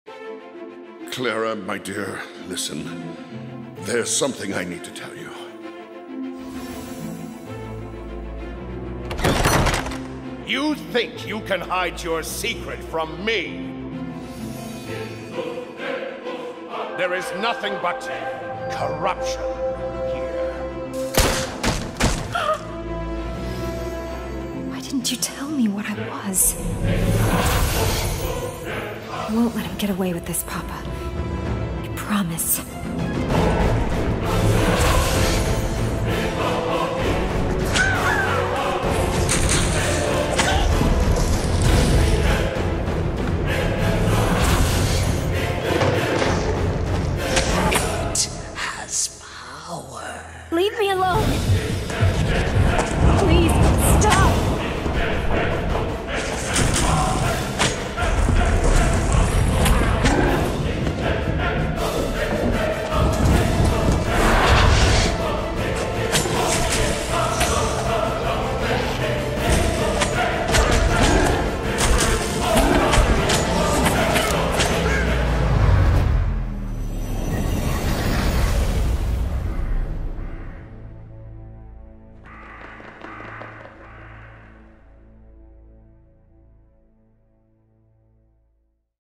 Clara, my dear, listen. There's something I need to tell you. You think you can hide your secret from me? There is nothing but corruption here. Why didn't you tell me what I was? I won't let him get away with this, Papa. I promise.